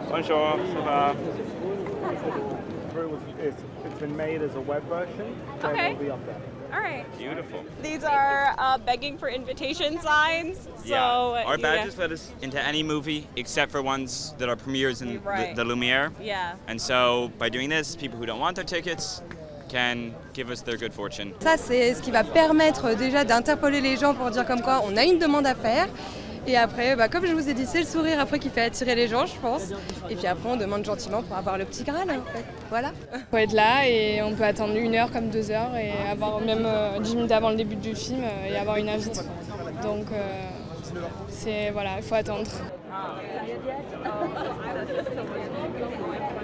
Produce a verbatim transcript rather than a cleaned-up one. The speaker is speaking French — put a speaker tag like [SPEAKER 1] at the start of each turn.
[SPEAKER 1] Bonjour, ça va?
[SPEAKER 2] It's, it's been made as a web version.
[SPEAKER 3] Okay.
[SPEAKER 2] It'll be up there.
[SPEAKER 3] All right.
[SPEAKER 1] Beautiful.
[SPEAKER 3] These are uh, begging for invitation signs. So,
[SPEAKER 1] yeah. Our badges
[SPEAKER 3] yeah.
[SPEAKER 1] let us into any movie except for ones that are premieres in
[SPEAKER 3] Right.
[SPEAKER 1] the, the Lumiere.
[SPEAKER 3] Yeah.
[SPEAKER 1] And so by doing this, people who don't want their tickets can give us their good fortune.
[SPEAKER 4] Ça, c'est ce qui va permettre déjà d'interpeller les gens pour dire comme quoi on a une demande à faire. Et après, bah, comme je vous ai dit, c'est le sourire après qui fait attirer les gens, je pense. Et puis après, on demande gentiment pour avoir le petit Graal, en fait. Voilà.
[SPEAKER 5] On peut être là et on peut attendre une heure comme deux heures et avoir même euh, dix minutes avant le début du film euh, et avoir une invite. Donc, euh, c'est voilà, il faut attendre.